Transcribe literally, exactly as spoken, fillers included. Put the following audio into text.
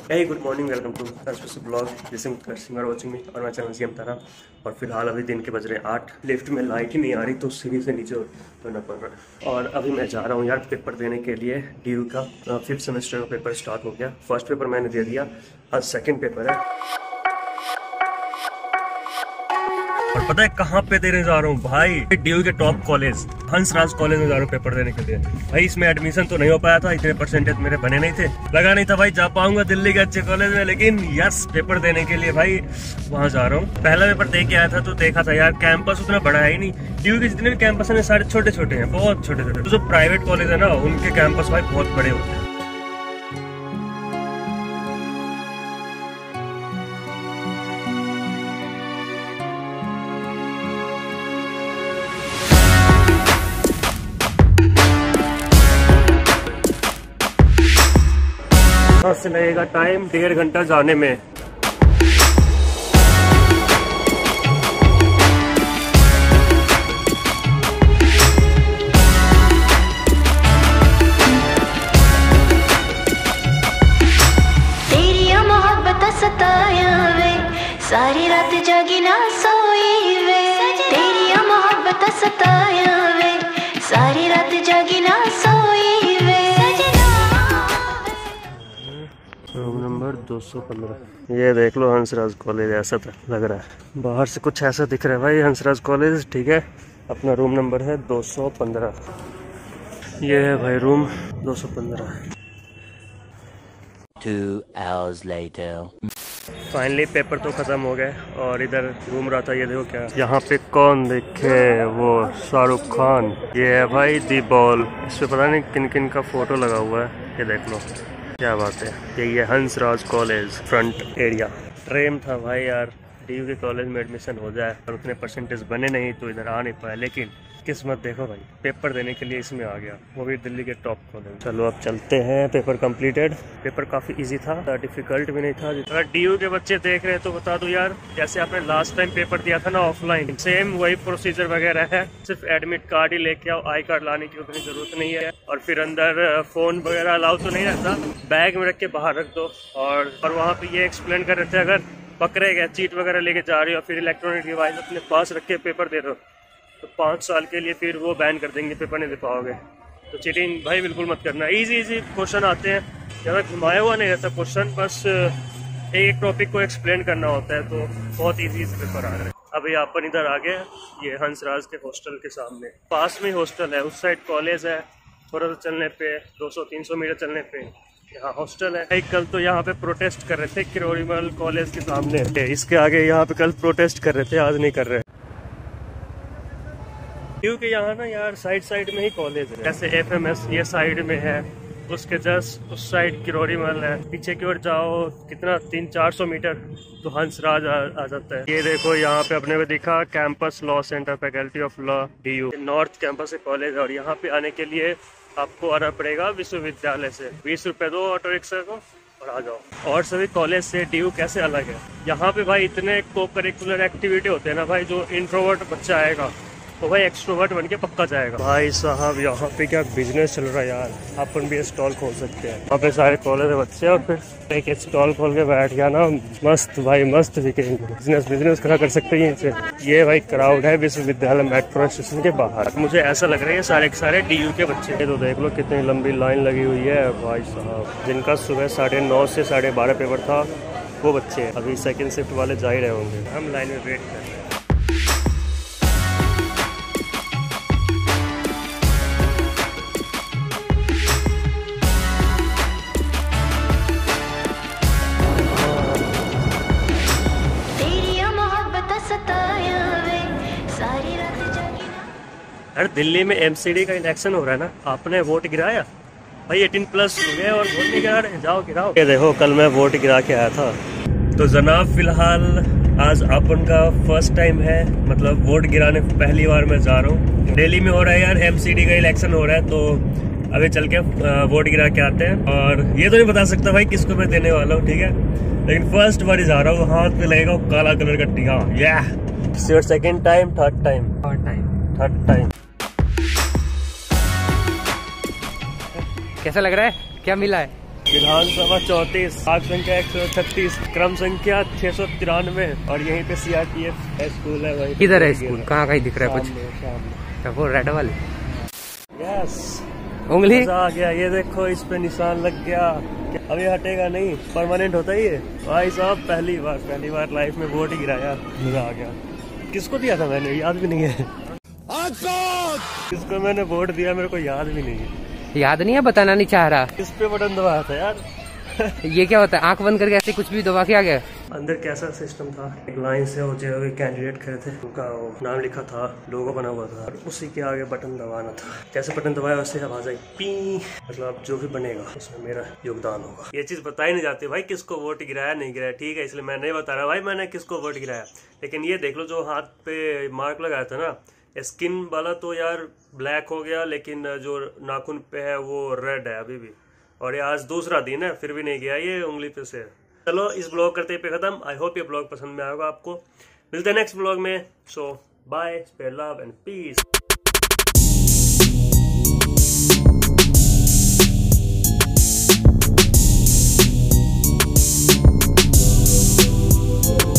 Hey good morning, welcome to first blog. जैसे you are watching me और मैं channel CM तारा। और फिलहाल अभी दिन के बज रहे हैं आठ। लिफ्ट में लाइट ही नहीं आ रही तो सीढ़ी से नीचे उतरना पड़ रहा है। और अभी मैं जा रहा हूँ यार पेपर देने के लिए। डी यू का फिफ्थ सेमेस्टर का पेपर स्टार्ट हो गया। फर्स्ट पेपर मैंने दे दिया, आज सेकेंड पेपर है। और पता है कहाँ पे देने जा रहा हूँ भाई? डी यू के टॉप कॉलेज हंसराज कॉलेज में जा रहा हूँ पेपर देने के लिए। भाई इसमें एडमिशन तो नहीं हो पाया था, इतने परसेंटेज मेरे बने नहीं थे, लगा नहीं था भाई जा पाऊंगा दिल्ली के अच्छे कॉलेज में। लेकिन यस, पेपर देने के लिए भाई वहाँ जा रहा हूँ। पहला पेपर दे के आया था तो देखा था यार कैंपस उतना बड़ा है ही नहीं। डी यू के जितने भी कैंपस है सारे छोटे छोटे हैं, बहुत छोटे छोटे। तो जो प्राइवेट कॉलेज है ना उनके कैंपस भाई बहुत बड़े होते हैं। से लगेगा टाइम डेढ़ घंटा जाने में। तेरी मोहब्बत सताया वे, सारी रात जागी ना सोई वे। तेरी मोहब्बत सताया वे, सारी रात जागी ना सोई वे। रूम नंबर दो सौ पंद्रह। ये देख लो हंसराज कॉलेज, ऐसा तो लग रहा है। बाहर से कुछ ऐसा दिख रहा है भाई हंसराज कॉलेज। ठीक है, अपना रूम नंबर है दो सौ पंद्रह। ये है भाई रूम दो सौ पंद्रह। Two hours later. Finally paper तो खत्म हो गए और इधर घूम रहा था। ये देखो क्या यहाँ पे कौन देखे, वो शाहरुख खान। ये है भाई दी बॉल। इस पे पता नहीं किन किन का फोटो लगा हुआ है, ये देख लो क्या बात है। यही है Hansraj college front area. Dream था भाई यार डी यू के कॉलेज में एडमिशन हो जाए, और उतने परसेंटेज बने नहीं तो इधर आ नहीं पाए। लेकिन किस्मत देखो भाई, पेपर देने के लिए इसमें आ गया, वो भी दिल्ली के टॉप कॉलेज। चलो अब चलते हैं। Paper completed. पेपर काफ़ी इजी था, डिफिकल्ट भी नहीं था। अगर डी यू के बच्चे देख रहे हैं तो बता दो यार, जैसे आपने लास्ट टाइम पेपर दिया था ना ऑफलाइन, सेम वही प्रोसीजर वगैरह है। सिर्फ एडमिट कार्ड ही लेके आओ, आई कार्ड लाने की उतनी जरूरत नहीं है। और फिर अंदर फ़ोन वगैरह अलाउ तो नहीं रहता, बैग में रख के बाहर रख दो। और, और वहाँ पे ये एक्सप्लेन कर रहे थे अगर पकड़े गए चीट वगैरह लेके जा रही हो, फिर इलेक्ट्रॉनिक डिवाइस अपने पास रख के पेपर दे दो तो पाँच साल के लिए फिर वो बैन कर देंगे, पेपर नहीं दे पाओगे। तो चीटिंग भाई बिल्कुल मत करना। इजी इजी क्वेश्चन आते हैं, ज़्यादा घुमाया हुआ नहीं रहता क्वेश्चन, बस एक एक टॉपिक को एक्सप्लेन करना होता है। तो बहुत इजी इजी पेपर आ रहे हैं। अभी अपन इधर आ गए, ये हंसराज के हॉस्टल के सामने, पास में हॉस्टल है, उस साइड कॉलेज है। थोड़ा सा चलने पे दो सौ तीन सौ मीटर चलने पे यहाँ हॉस्टल है। कल तो यहाँ पे प्रोटेस्ट कर रहे थे किरोड़ीमल कॉलेज के सामने, इसके आगे यहाँ पे कल प्रोटेस्ट कर रहे थे, आज नहीं कर रहे। क्योंकि यहाँ ना यार साइड साइड में ही कॉलेज है, जैसे एफ एम एस ये साइड में है, उसके जस्ट उस साइड किरोड़ीमल है। पीछे की ओर जाओ कितना तीन चार सौ मीटर तो हंसराज आ, आ जाता है। ये देखो यहाँ पे अपने को दिखा campus law centre, faculty of law D U north campus है कॉलेज। और यहाँ पे आने के लिए आपको आना पड़ेगा विश्वविद्यालय से। बीस रुपए दो ऑटो रिक्शा को और आ जाओ। और सभी कॉलेज से डी यू कैसे अलग है, यहाँ पे भाई इतने को करिकुलर एक्टिविटी होते हैं ना भाई, जो इंट्रोवर्ट बच्चा आएगा तो भाई एक्सट्रोवर्ट बन के पक्का जाएगा। भाई साहब यहाँ पे क्या बिजनेस चल रहा है यार, अपन भी स्टॉल खोल सकते हैं। वहाँ पे सारे कॉलेज के बच्चे और फिर एक स्टॉल खोल के बैठ गया ना, मस्त भाई मस्त बिकेंगे। बिजनेस बिजनेस करा कर सकते हैं इनसे। ये भाई क्राउड है विश्वविद्यालय मेट्रो स्टेशन के बाहर। मुझे ऐसा लग रहा है सारे के सारे डी यू के बच्चे। ये तो देख लो कितनी लंबी लाइन लगी हुई है भाई साहब। जिनका सुबह साढ़े नौ से साढ़े बारह पेपर था वो बच्चे अभी सेकेंड शिफ्ट वाले जा ही रहे होंगे। हम लाइन में वेट कर रहे हैं। अरे दिल्ली में एम सी डी का इलेक्शन हो रहा है ना, आपने वोट गिराया? भाई अठारह प्लस हो गए और वोट नहीं गिरा रहे, जाओ गिराओ। ये देखो कल मैं वोट गिरा के आया था। तो जनाब फिलहाल आज अपन का फर्स्ट टाइम है, मतलब वोट गिराने पहली बार मैं जा रहा हूँ। दिल्ली में हो रहा है यार एम सी डी का इलेक्शन हो रहा है, तो अभी चल के वोट गिरा के आते हैं। और ये तो नहीं बता सकता भाई किसको मैं देने वाला हूँ, ठीक है, लेकिन फर्स्ट बार ही जा रहा हूँ। हाथ पे लगेगा काला कलर का टीका। या second time, third time, third time, third time. कैसा लग रहा है, क्या मिला है? विधानसभा चौंतीस, भाग संख्या एक सौ छत्तीस, क्रम संख्या छह सौ तिरानवे और यहीं पे C R P F school है। वही किधर है स्कूल? कहाँ कहीं दिख रहा है कुछ? सामने वो रेड वाले। यस, उंगली आ गया, ये देखो इस पे निशान लग गया। अब ये हटेगा नहीं, परमानेंट होता ही है भाई साहब। पहली बार पहली बार लाइफ में वोट ही गिराया, मजा आ गया। किसको दिया था मैंने, याद भी नहीं है। किसको मैंने वोट दिया मेरे को याद भी नहीं है। याद नहीं है, बताना नहीं चाह रहा। किस पे बटन दबाया था यार? ये क्या होता है? आंख बंद करके ऐसे कुछ भी दबा के आ गया। अंदर कैसा सिस्टम था, एक लाइन से होते हुए कैंडिडेट खड़े थे, उनका वो नाम लिखा था, लोगो बना हुआ था और उसी के आगे बटन दबाना था। जैसे बटन दबाया वैसे आवाज आई पी, मतलब जो भी बनेगा उसमें मेरा योगदान होगा। ये चीज बताई नहीं जाती भाई किसको वोट गिराया नहीं गिराया, ठीक है, इसलिए मैं नहीं बता रहा भाई मैंने किसको वोट गिराया। लेकिन ये देख लो जो हाथ पे मार्क लगाया था ना, स्किन वाला तो यार ब्लैक हो गया, लेकिन जो नाखून पे है वो रेड है अभी भी। और ये आज दूसरा दिन है फिर भी नहीं गया ये उंगली पे से। चलो इस ब्लॉग करते पे खत्म। आई होप ये ब्लॉग पसंद में आएगा आपको। मिलते हैं नेक्स्ट ब्लॉग में। So bye, spare love and piece.